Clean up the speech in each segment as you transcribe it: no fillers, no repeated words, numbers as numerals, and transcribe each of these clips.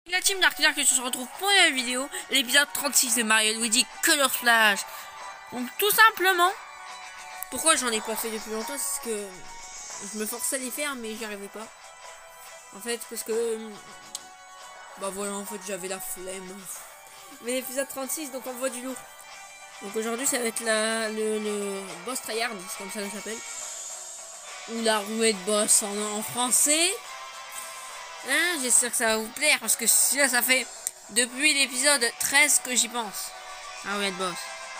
La team Dark qui se retrouve pour la vidéo, l'épisode 36 de Mario Luigi Color Splash. Donc tout simplement, pourquoi j'en ai pas fait depuis longtemps, c'est que je me forçais à les faire mais j'y arrivais pas. En fait parce que bah voilà, en fait j'avais la flemme. Mais l'épisode 36, donc on voit du lourd. Donc aujourd'hui ça va être le boss tryhard, c'est comme ça que ça s'appelle. Ou la rouette boss en français. Hein, j'espère que ça va vous plaire parce que celui-là ça fait depuis l'épisode 13 que j'y pense. Ah ouais, boss.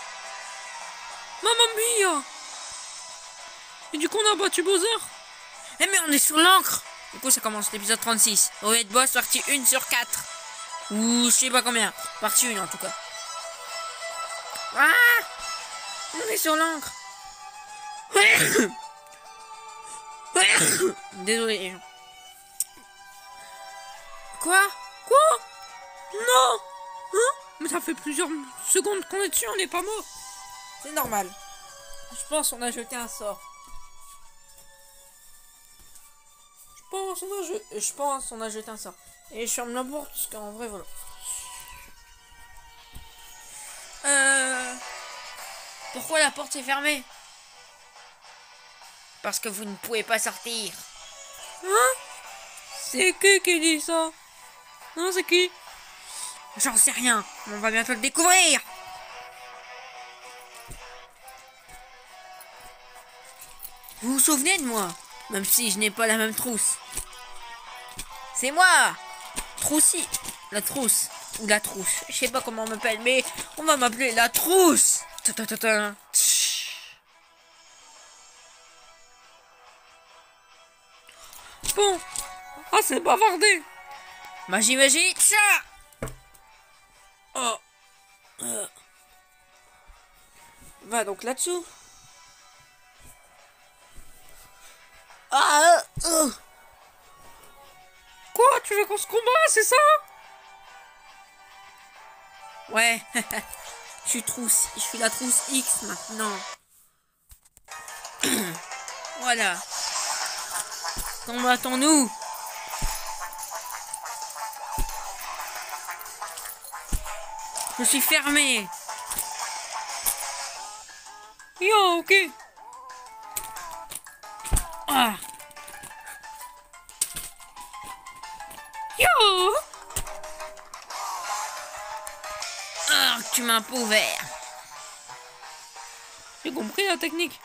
Mamma mia! Et du coup on a battu Bowser? Eh mais on est sur l'encre. Du coup ça commence l'épisode 36. Red boss partie 1 sur 4. Ou je sais pas combien. Partie 1 en tout cas. Ah, on est sur l'encre. Désolé. Quoi? Non! Hein? Mais ça fait plusieurs secondes qu'on est dessus, on n'est pas mort. C'est normal. Je pense qu'on a jeté un sort. Je pense qu'on a jeté un sort. Et je ferme la porte parce qu'en vrai voilà. Pourquoi la porte est fermée? Parce que vous ne pouvez pas sortir. Hein? C'est qui dit ça? Non, c'est qui? J'en sais rien. On va bientôt le découvrir. Vous vous souvenez de moi? Même si je n'ai pas la même trousse. C'est moi, Troussi. La trousse. Ou la trousse. Je sais pas comment on m'appelle, mais on va m'appeler la trousse. Bon. Ah, c'est bavardé. Magie, magie. Tcha. Oh. Va donc là-dessous. Ah. Quoi? Tu veux qu'on se combat, c'est ça? Ouais. Je suis la trousse X maintenant. Voilà. Combattons-nous. Je suis fermé. Yo, ok. Ah. Yo! Ah, tu m'as un peu ouvert. J'ai compris la technique.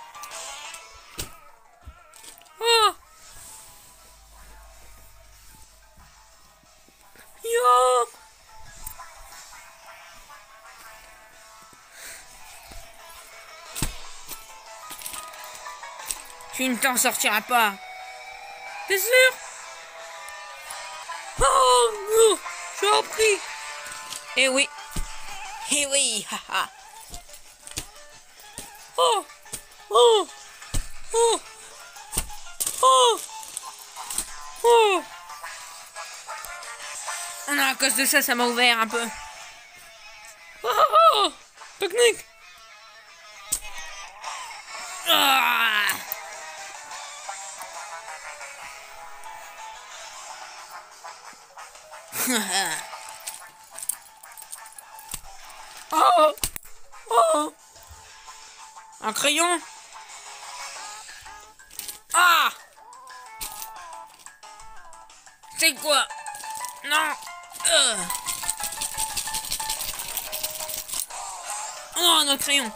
Ah! Yo! Tu ne t'en sortiras pas. T'es sûr? Oh non! J'ai appris! Eh oui. Eh oui, haha. Oh! Oh! Oh! Oh! Oh! Oh non, à cause de ça, ça m'a ouvert un peu. Ah! Oh! Technique! Ah. Oh! Oh! Un crayon. Ah. C'est quoi? Non. Oh, un autre crayon.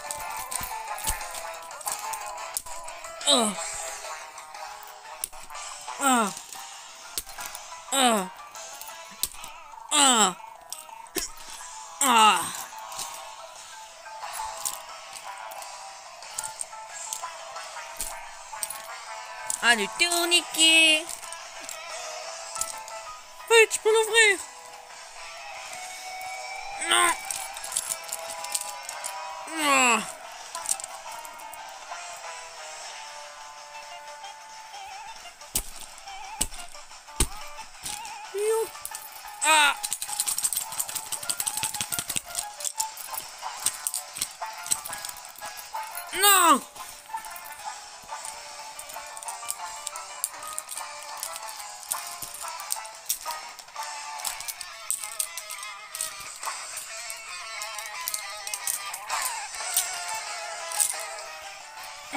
Oh. Ah. Ah. Ah. Ah. Ah, le tourniquet. Hey, tu peux l'ouvrir! Non. Ah. Yo! Ah. Non.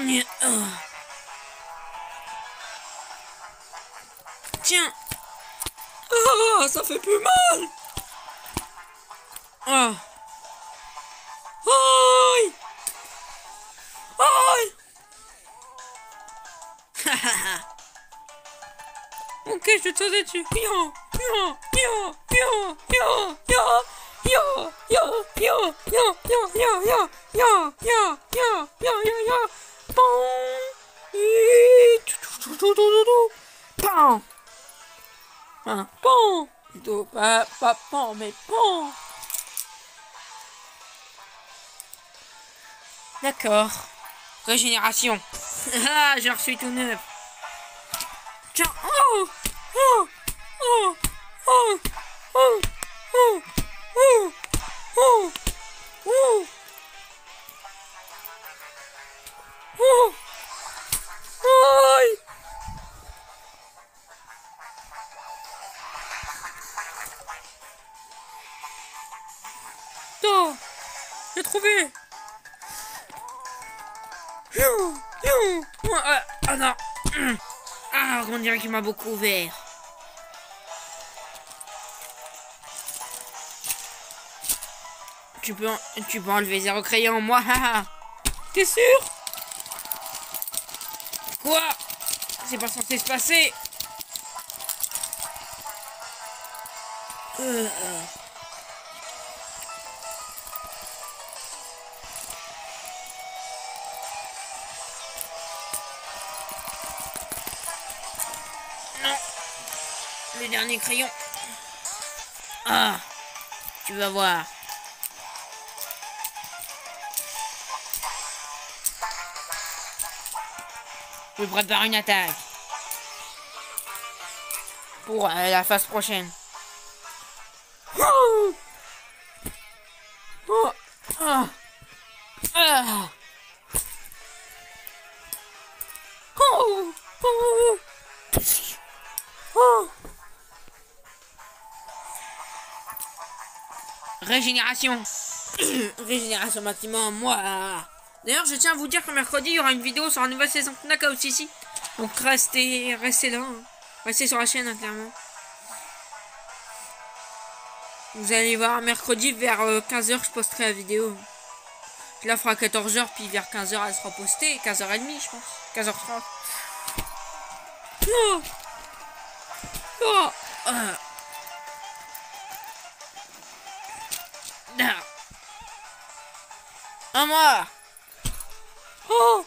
Tiens. Ah, ça fait plus mal. Ah. Aïe. Aïe. Ok, je te sauter dessus. Yo, yo, yo, yo, yo, yo. Yo, yo, yo, yo, yo, yo, yo, yo, yo, yo, yo, yo, yo. Bon. Pan. Hein, pan. Plutôt pas pan, mais pan. D'accord. Régénération. Ah, j'ai reçu tout neuf. Tiens. Oh. Oh. Oh. Oh. Oh. Oh. Oh. Oh. Oh. Oh. Aïe. Attends, j'ai trouvé. Ah non. Ah, on dirait qu'il m'a beaucoup ouvert. Tu peux enlever 0 crayon, moi. T'es sûr? Quoi? C'est pas censé se passer. Non. Le dernier crayon. Ah. Tu vas voir. Je prépare une attaque. Pour la phase prochaine. Oh. Oh. Ah. Ah. Oh. Oh. Oh. Régénération. Régénération maximum, moi. D'ailleurs, je tiens à vous dire que mercredi, il y aura une vidéo sur la nouvelle saison de Knockout City. Donc restez là. Hein. Restez sur la chaîne, hein, clairement. Vous allez voir, mercredi, vers 15h, je posterai la vidéo. Je la ferai à 14h, puis vers 15h, elle sera postée. 15h30, je pense. 15h30. Oh. Oh. À moi. Oh.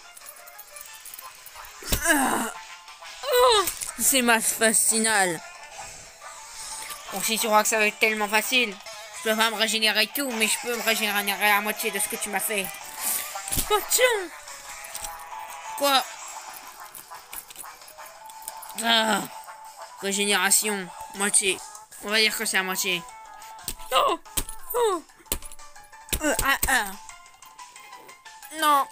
Oh. C'est ma phase finale. Bon, si tu crois que ça va être tellement facile, je peux pas me régénérer tout, mais je peux me régénérer à moitié de ce que tu m'as fait. Oh tiens. Quoi? Ah. Régénération. Moitié. On va dire que c'est à moitié. Oh. Oh. Non.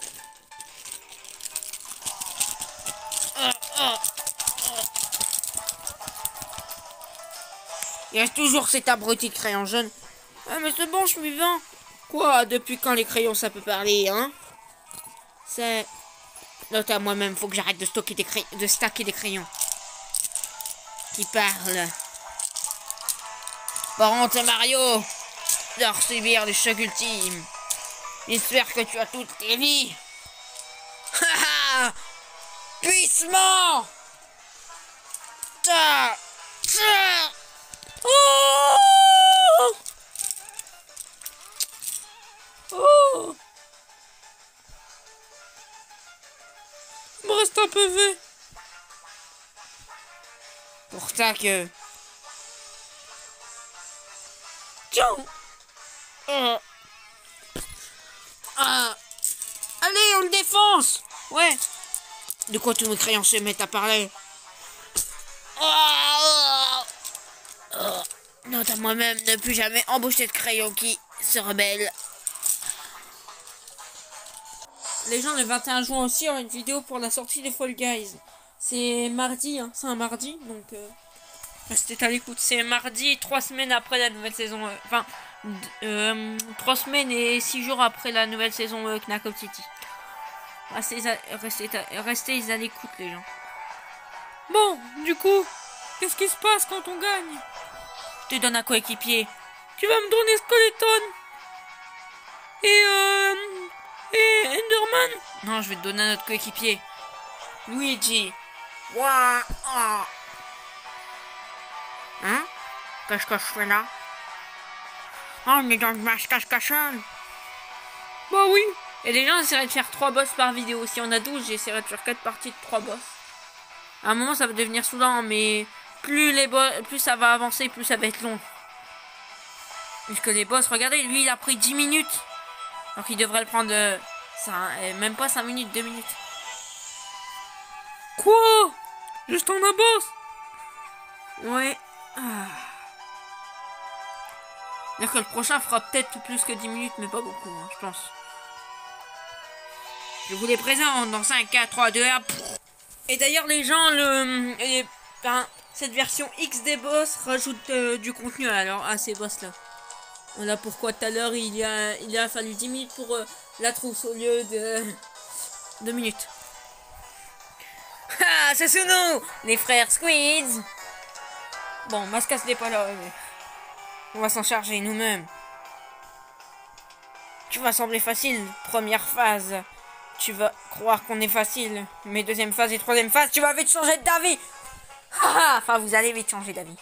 Il reste toujours cet abruti de crayon jaune. Ah mais c'est bon, je suis vivant. Quoi? Depuis quand les crayons ça peut parler, hein? C'est... Note à moi-même, faut que j'arrête de stacker des crayons. Qui parlent. Par contre, Mario doit subir le choc ultime. J'espère que tu as toutes tes vies. Haha. Puissement. Ta. Ta. Oh. Oh. Il me reste un PV. Pour ça que... Tiens. Allez, on le défonce. Ouais. De quoi tous mes crayons se mettent à parler? Note à moi-même, ne plus jamais embaucher de crayon qui se rebelle. Les gens, le 21 juin aussi, aura une vidéo pour la sortie des Fall Guys. C'est mardi, hein, c'est un mardi, donc restez à l'écoute. C'est mardi, 3 semaines après la nouvelle saison. 3 semaines et 6 jours après la nouvelle saison Knockout City. Restez à l'écoute, les gens. Bon, du coup, qu'est-ce qui se passe quand on gagne? Je te donne un coéquipier. Tu vas me donner Skeleton et Enderman? Non, je vais te donner un autre coéquipier. Luigi. Ouah, ah. Hein? Qu'est-ce que je fais là? Oh, on est dans le match cache-cachane. Bah oui. Et les gens essaieraient de faire 3 boss par vidéo. Si on a 12, j'essaierai de faire 4 parties de 3 boss. À un moment, ça va devenir saoulant, mais plus ça va avancer, plus ça va être long. Puisque les boss, regardez, lui, il a pris 10 minutes. Alors qu'il devrait le prendre même pas 5 minutes, 2 minutes. Quoi? Juste en un boss? Ouais. C'est-à-dire que le prochain fera peut-être plus que 10 minutes, mais pas beaucoup, hein, je pense. Je vous les présente dans 5, 4, 3, 2, 1. Et d'ailleurs, les gens, cette version X des boss rajoute du contenu à ces boss-là. Voilà pourquoi tout à l'heure, il a fallu 10 minutes pour la trousse au lieu de 2 minutes. Ah, c'est sous nous, les frères Squids. Bon, Mascas n'est pas là, mais on va s'en charger nous-mêmes. Tu vas sembler facile, première phase. Tu vas croire qu'on est facile. Mais deuxième phase et troisième phase, tu vas vite changer d'avis. Enfin, vous allez vite changer d'avis.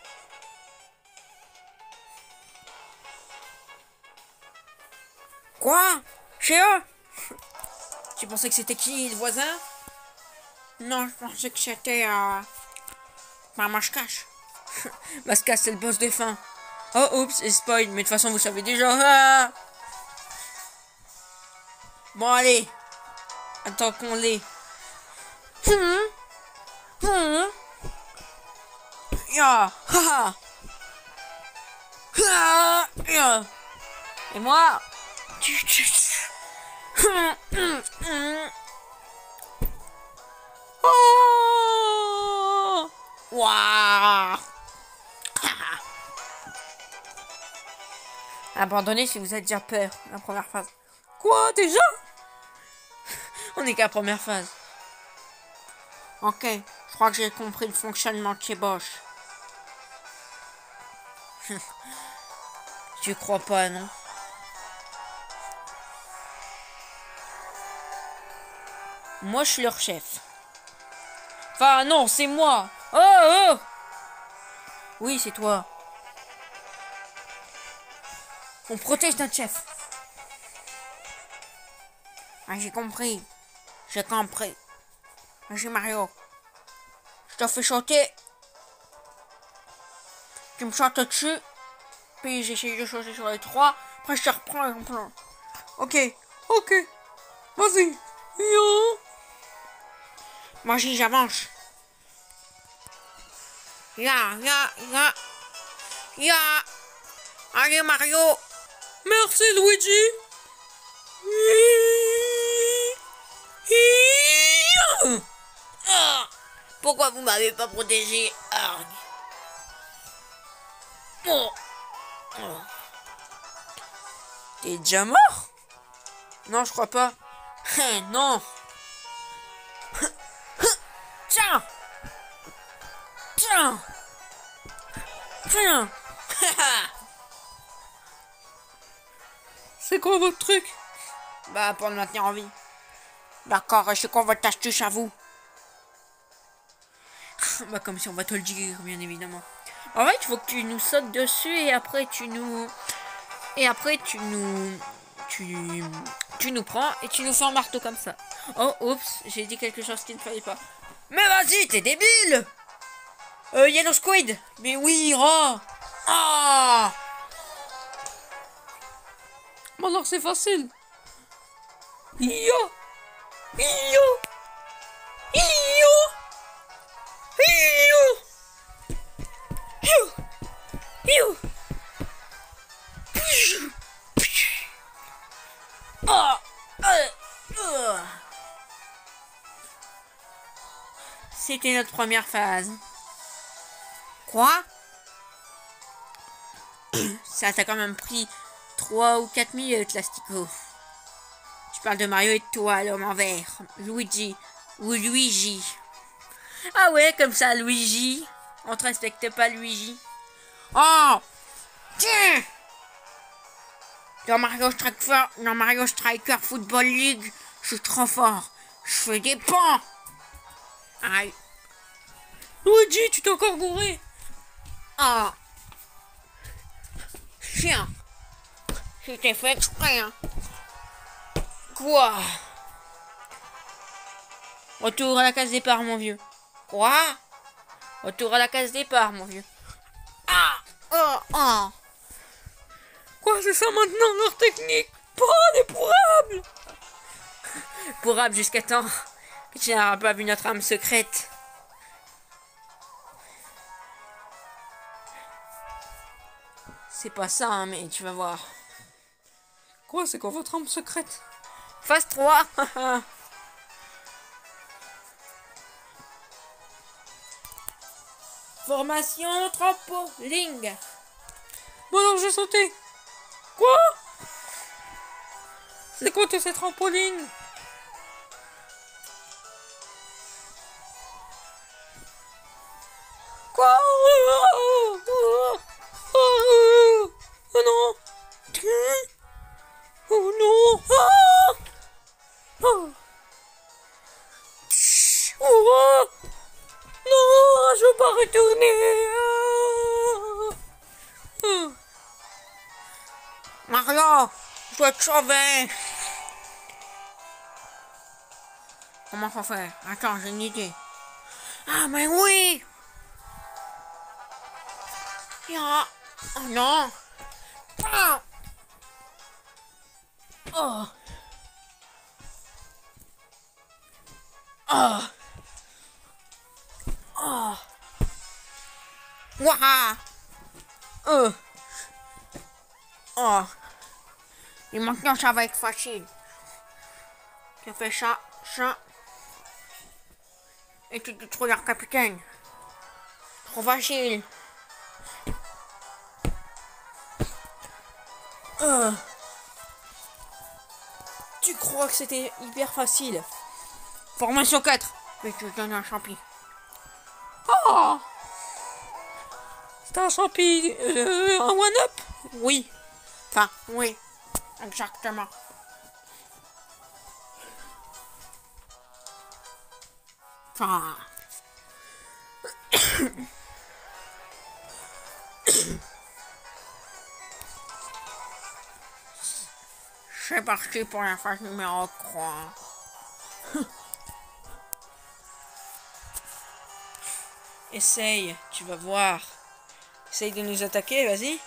Quoi? Chez eux? Tu pensais que c'était qui, le voisin? Non, je pensais que c'était... Mascas. Mascas, c'est le boss de fin. Oh, oups, et spoil. Mais de toute façon, vous savez déjà. Bon, allez. Attends qu'on l'ait. Et moi. Oh! Waouh. Abandonnez si vous avez déjà peur. La première phase. Quoi, déjà? On est qu'à la première phase. Ok, je crois que j'ai compris le fonctionnement de ces boss. Tu crois pas, non? Moi, je suis leur chef. Enfin, non, c'est moi. Oh! Oui, c'est toi. On protège notre chef. Ah, j'ai compris. J'ai compris. J'ai Mario. Je te fais chanter. Tu me chantes dessus. Puis j'essaie de chanter sur les 3. Après, je te reprends en plan. Ok. Ok. Vas-y. Yo. Vas-y, j'avance. Ya. Allez, Mario. Merci, Luigi. Pourquoi vous m'avez pas protégé? T'es déjà mort? Non, je crois pas. Non. Tiens. C'est quoi votre truc? Bah, pour le maintenir en vie. D'accord, je sais qu'on va t'astuce à vous. Bah, comme si on va te le dire, bien évidemment. En fait, il faut que tu nous sautes dessus et après tu nous prends et tu nous fais un marteau comme ça. Oh, oups, j'ai dit quelque chose qu'il ne fallait pas. Mais vas-y, t'es débile! Yellow Squid! Mais oui, Ah! Bon, alors c'est facile. C'était notre première phase. Quoi? Ça t'a quand même pris 3 ou 4 minutes, l'Astico. Je parle de Mario et de toi, l'homme en vert. Luigi. Ou Luigi. Ah ouais, comme ça, Luigi. On te respecte pas, Luigi. Oh! Tiens! Dans Mario Striker Football League, je suis trop fort. Je fais des ponts. Aïe. Luigi, tu t'es encore gouré. Oh. Chien. C'était fait exprès, hein. Quoi? Retour à la case départ, mon vieux. Quoi? Retour à la case départ, mon vieux. Ah! Oh! Oh! Quoi, c'est ça maintenant, leur technique? Pas des pourrables. Pourrable jusqu'à temps que tu n'auras pas vu notre âme secrète. C'est pas ça, hein, mais tu vas voir. Quoi, c'est quoi votre âme secrète? Phase 3. Formation trampoline. Bon alors, j'ai sauté. Quoi? C'est quoi toutes ces trampolines? Quoi? Oh non! Oh non! Ah! Oh. Oh. Non, je veux pas retourner. Ah. Mario, je dois te sauver. Comment faut faire? Attends, j'ai une idée. Ah, mais oui! Ah, oh non! Ah. Oh! Oh! Oh! Waouh! Oh! Et maintenant, ça va être facile. Tu fais ça, ça. Et tu détruis leur capitaine. Trop facile. Tu crois que c'était hyper facile? Formation 4. Mais je te donne un champi. Oh! C'était un champi... un one-up? Oui. Enfin, oui. Exactement. Enfin... C'est parti pour la phase numéro 3. Essaye, tu vas voir. Essaye de nous attaquer, vas-y.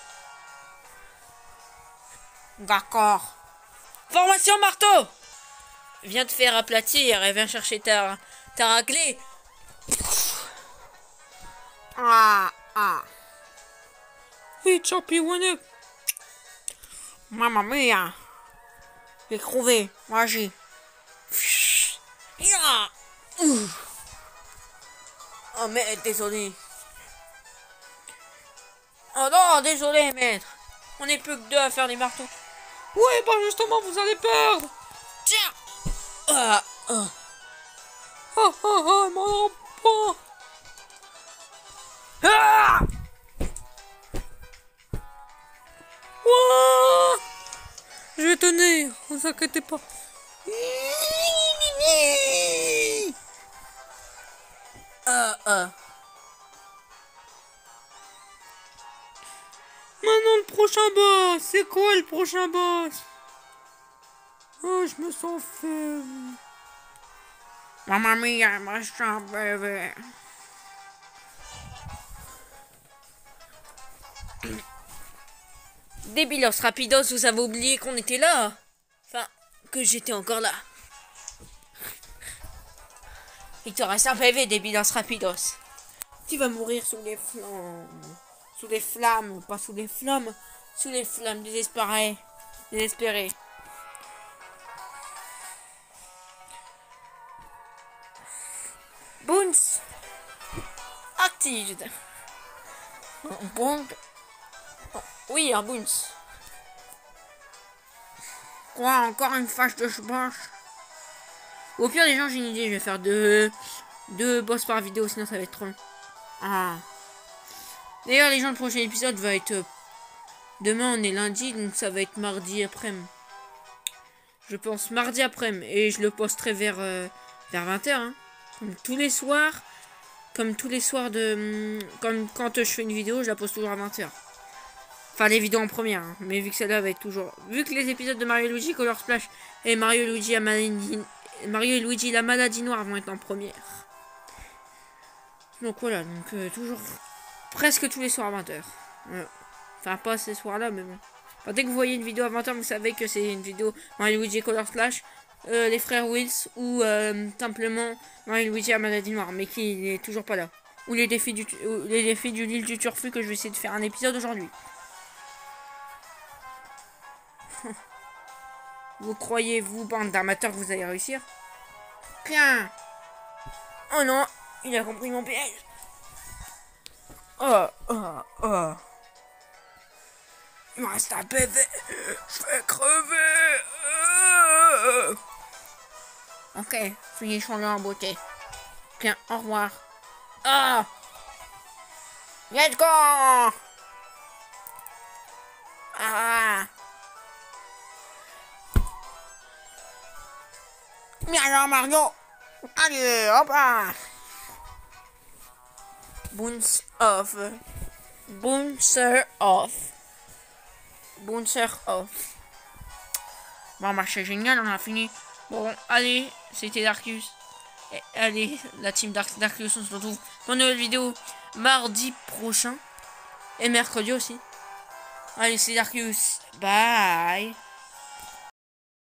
D'accord. Formation marteau! Viens te faire aplatir et viens chercher ta raclée. Ah, ah. Oui, champi one-up. Mamma mia. J'ai trouvé. Magie. Ya! Oh, mais désolé. Oh non, désolé, maître. On n'est plus que 2 à faire des marteaux. Ouais, bah justement, vous allez perdre. Tiens. Ah, ah. Oh, oh, oh, mon enfant. Ah. Ouah. Je vais tenir, ne vous inquiétez pas. Maintenant le prochain boss. C'est quoi le prochain boss? Oh, je me sens faible. Mamma mia, machin bébé. Débilos rapidos, vous avez oublié qu'on était là? Enfin, que j'étais encore là. Il te reste un PV, débilos rapidos. Tu vas mourir sous les flammes. Sous les flammes, pas sous les flammes. Sous les flammes désespérées. Désespérées. Boons. Actived. Boons. Oui, un boons. Quoi, encore une fâche de chevauche? Au pire des gens, j'ai une idée, je vais faire deux boss par vidéo, sinon ça va être trop long. Ah. D'ailleurs, les gens, le prochain épisode va être... demain, on est lundi, donc ça va être mardi après-midi. Je pense mardi après-midi. Et je le posterai vers 20h. Hein. Comme tous les soirs. Comme tous les soirs de... Comme quand je fais une vidéo, je la poste toujours à 20h. Enfin, les vidéos en première. Hein. Mais vu que celle-là va être toujours... Vu que les épisodes de Mario et Luigi Color Splash et Mario et Luigi la maladie noire vont être en première. Donc voilà, donc toujours... Presque tous les soirs à 20h. Ouais. Enfin, pas ces soirs-là, mais bon. Enfin, dès que vous voyez une vidéo à 20h, vous savez que c'est une vidéo Mario Luigi Color Splash, les frères Wills, ou simplement Mario Luigi à maladie noire, mais qui n'est toujours pas là. Ou les défis du l'île du Turfu, que je vais essayer de faire un épisode aujourd'hui. Vous croyez, vous, bande d'amateurs, que vous allez réussir? Bien. Oh non, il a compris mon piège. Oh. Il me reste un PV. Je vais crever. Ok, finissons-le en beauté. Bien, au revoir. Ah, let's go. Ah. Bien alors, Mario. Allez, hop là. Bounce off. Bouncer off. Bouncer off. Bon, bah, c'est génial, on a fini. Bon, allez, c'était Darkus. Et allez, la team Darkus, on se retrouve pour une nouvelle vidéo mardi prochain. Et mercredi aussi. Allez, c'est Darkus. Bye.